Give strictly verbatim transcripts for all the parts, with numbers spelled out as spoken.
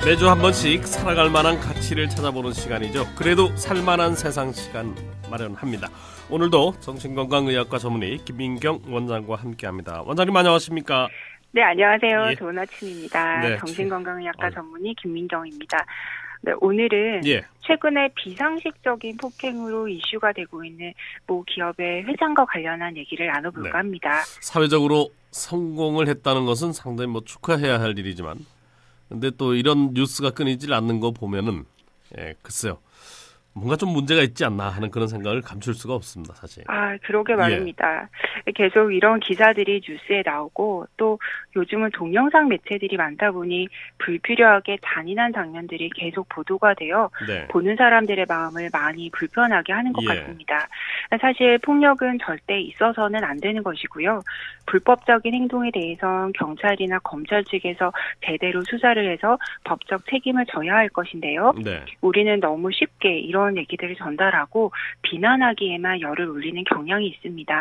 매주 한 번씩 살아갈 만한 가치를 찾아보는 시간이죠. 그래도 살만한 세상 시간 마련합니다. 오늘도 정신건강의학과 전문의 김민경 원장과 함께합니다. 원장님 안녕하십니까? 네, 안녕하세요. 예. 좋은 아침입니다. 네. 정신건강의학과 어. 전문의 김민경입니다. 네, 오늘은 예. 최근에 비상식적인 폭행으로 이슈가 되고 있는 모 기업의 회장과 관련한 얘기를 나눠볼까 네. 합니다. 사회적으로 성공을 했다는 것은 상당히 뭐 축하해야 할 일이지만, 근데 또 이런 뉴스가 끊이질 않는 거 보면은, 예, 글쎄요. 뭔가 좀 문제가 있지 않나 하는 그런 생각을 감출 수가 없습니다, 사실. 아, 그러게 말입니다. 예. 계속 이런 기사들이 뉴스에 나오고 또 요즘은 동영상 매체들이 많다 보니 불필요하게 잔인한 장면들이 계속 보도가 되어 네. 보는 사람들의 마음을 많이 불편하게 하는 것 예. 같습니다. 사실 폭력은 절대 있어서는 안 되는 것이고요. 불법적인 행동에 대해선 경찰이나 검찰 측에서 제대로 수사를 해서 법적 책임을 져야 할 것인데요. 네. 우리는 너무 쉽게 이런 얘기들을 전달하고 비난하기에만 열을 올리는 경향이 있습니다.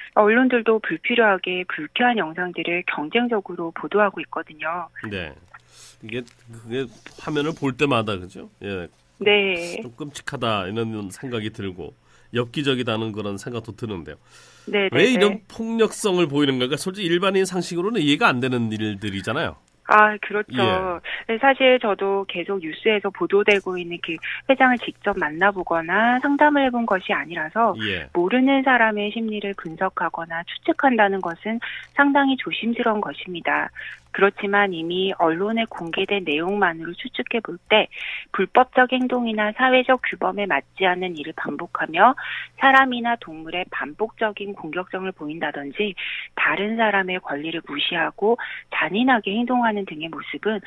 언론들도 불필요하게 불쾌한 영상들을 경쟁적으로 보도하고 있거든요. 네. 이게 그게 화면을 볼 때마다 그죠? 예. 네. 좀 끔찍하다 이런 생각이 들고 엽기적이다는 그런 생각도 드는데요. 네. 왜 이런 폭력성을 보이는 걸까? 솔직히 일반인 상식으로는 이해가 안 되는 일들이잖아요. 아, 그렇죠. 예. 사실 저도 계속 뉴스에서 보도되고 있는 그 회장을 직접 만나보거나 상담을 해본 것이 아니라서 예. 모르는 사람의 심리를 분석하거나 추측한다는 것은 상당히 조심스러운 것입니다. 그렇지만 이미 언론에 공개된 내용만으로 추측해 볼 때 불법적 행동이나 사회적 규범에 맞지 않는 일을 반복하며 사람이나 동물의 반복적인 공격성을 보인다든지 다른 사람의 권리를 무시하고 잔인하게 행동하는 등의 모습은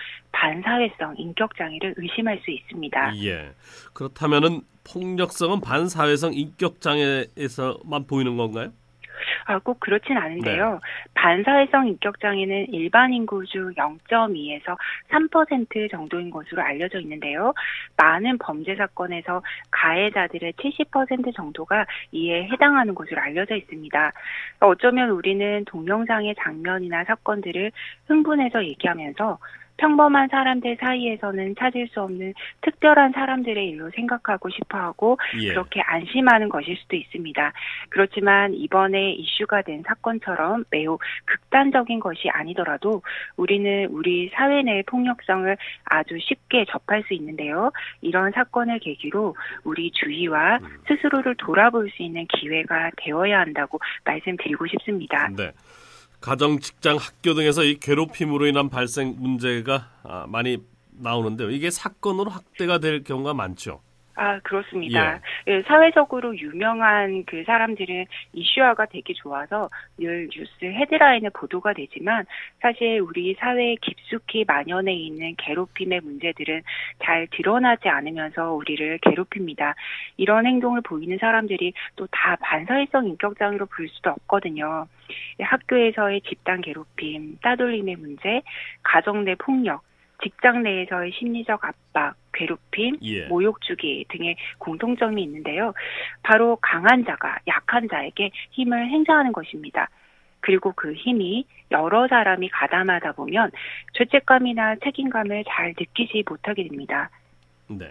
반사회성 인격장애를 의심할 수 있습니다. 예. 그렇다면은 폭력성은 반사회성 인격장애에서만 보이는 건가요? 아, 꼭 그렇진 않은데요. 네. 반사회성 인격장애는 일반 인구 중 영 점 이에서 삼 퍼센트 정도인 것으로 알려져 있는데요. 많은 범죄 사건에서 가해자들의 칠십 퍼센트 정도가 이에 해당하는 것으로 알려져 있습니다. 어쩌면 우리는 동영상의 장면이나 사건들을 흥분해서 얘기하면서 평범한 사람들 사이에서는 찾을 수 없는 특별한 사람들의 일로 생각하고 싶어하고 예. 그렇게 안심하는 것일 수도 있습니다. 그렇지만 이번에 이슈가 된 사건처럼 매우 극단적인 것이 아니더라도 우리는 우리 사회 내의 폭력성을 아주 쉽게 접할 수 있는데요. 이런 사건을 계기로 우리 주위와 스스로를 돌아볼 수 있는 기회가 되어야 한다고 말씀드리고 싶습니다. 네. 가정, 직장, 학교 등에서 이 괴롭힘으로 인한 발생 문제가 많이 나오는데요. 이게 사건으로 확대가 될 경우가 많죠. 아, 그렇습니다. 예. 사회적으로 유명한 그 사람들은 이슈화가 되기 좋아서 늘 뉴스 헤드라인에 보도가 되지만 사실 우리 사회에 깊숙이 만연해 있는 괴롭힘의 문제들은 잘 드러나지 않으면서 우리를 괴롭힙니다. 이런 행동을 보이는 사람들이 또 다 반사회성 인격장애로 볼 수도 없거든요. 학교에서의 집단 괴롭힘, 따돌림의 문제, 가정 내 폭력, 직장 내에서의 심리적 압박, 괴롭힘, 예. 모욕주기 등의 공통점이 있는데요. 바로 강한 자가 약한 자에게 힘을 행사하는 것입니다. 그리고 그 힘이 여러 사람이 가담하다 보면 죄책감이나 책임감을 잘 느끼지 못하게 됩니다. 네,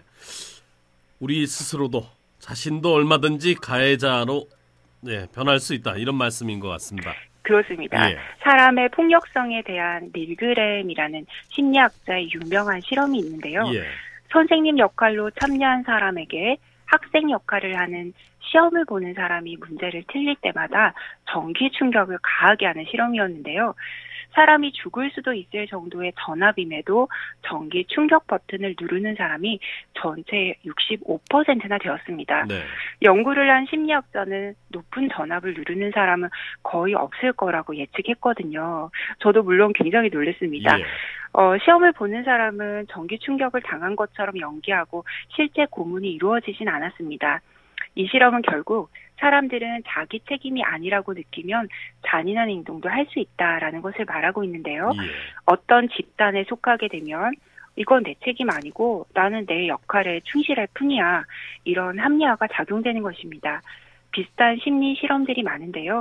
우리 스스로도 자신도 얼마든지 가해자로 네, 변할 수 있다 이런 말씀인 것 같습니다. 그렇습니다. 예. 사람의 폭력성에 대한 밀그램이라는 심리학자의 유명한 실험이 있는데요. 예. 선생님 역할로 참여한 사람에게 학생 역할을 하는 시험을 보는 사람이 문제를 틀릴 때마다 전기 충격을 가하게 하는 실험이었는데요. 사람이 죽을 수도 있을 정도의 전압임에도 전기 충격 버튼을 누르는 사람이 전체의 육십오 퍼센트나 되었습니다. 네. 연구를 한 심리학자는 높은 전압을 누르는 사람은 거의 없을 거라고 예측했거든요. 저도 물론 굉장히 놀랐습니다. 예. 어, 시험을 보는 사람은 전기 충격을 당한 것처럼 연기하고 실제 고문이 이루어지진 않았습니다. 이 실험은 결국 사람들은 자기 책임이 아니라고 느끼면 잔인한 행동도 할 수 있다라는 것을 말하고 있는데요. 예. 어떤 집단에 속하게 되면 이건 내 책임 아니고 나는 내 역할에 충실할 뿐이야. 이런 합리화가 작용되는 것입니다. 비슷한 심리 실험들이 많은데요.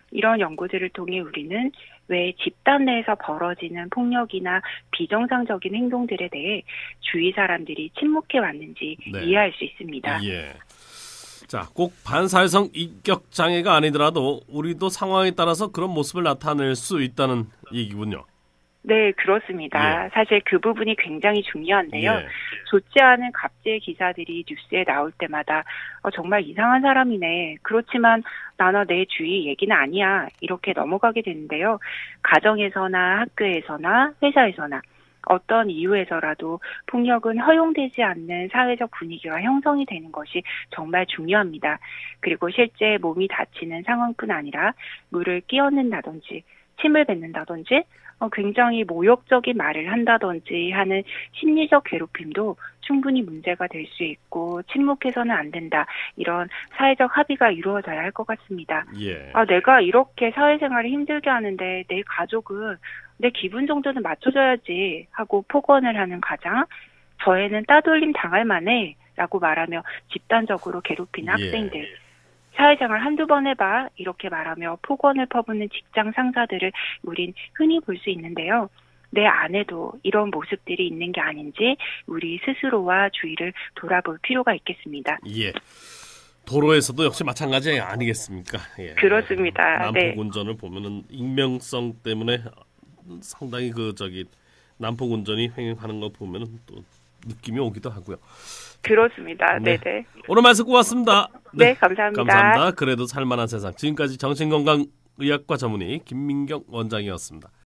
이런 연구들을 통해 우리는 왜 집단 내에서 벌어지는 폭력이나 비정상적인 행동들에 대해 주위 사람들이 침묵해 왔는지 네. 이해할 수 있습니다. 예. 자, 꼭 반사회성 인격 장애가 아니더라도 우리도 상황에 따라서 그런 모습을 나타낼 수 있다는 얘기군요. 네, 그렇습니다. 예. 사실 그 부분이 굉장히 중요한데요. 예. 좋지 않은 갑질 기사들이 뉴스에 나올 때마다 어, 정말 이상한 사람이네. 그렇지만 나나 내 주위 얘기는 아니야. 이렇게 넘어가게 되는데요. 가정에서나 학교에서나 회사에서나 어떤 이유에서라도 폭력은 허용되지 않는 사회적 분위기가 형성이 되는 것이 정말 중요합니다. 그리고 실제 몸이 다치는 상황뿐 아니라 물을 끼얹는다든지 침을 뱉는다든지 어, 굉장히 모욕적인 말을 한다든지 하는 심리적 괴롭힘도 충분히 문제가 될 수 있고 침묵해서는 안 된다. 이런 사회적 합의가 이루어져야 할 것 같습니다. 예. 아, 내가 이렇게 사회생활을 힘들게 하는데 내 가족은 내 기분 정도는 맞춰줘야지 하고 폭언을 하는 가장, 저애는 따돌림 당할 만해 라고 말하며 집단적으로 괴롭히는 학생들. 예. 사회생활 한두 번 해봐 이렇게 말하며 폭언을 퍼붓는 직장 상사들을 우린 흔히 볼 수 있는데요. 내 안에도 이런 모습들이 있는 게 아닌지 우리 스스로와 주위를 돌아볼 필요가 있겠습니다. 예. 도로에서도 역시 마찬가지 아니겠습니까? 예. 그렇습니다. 난폭 네. 운전을 보면은 익명성 때문에 상당히 그 저기 난폭 운전이 횡행하는 거 보면은 또 느낌이 오기도 하고요. 그렇습니다. 네. 네네. 오늘 말씀 고맙습니다. 네, 네, 감사합니다. 감사합니다. 그래도 살만한 세상. 지금까지 정신건강의학과 전문의 김민경 원장이었습니다.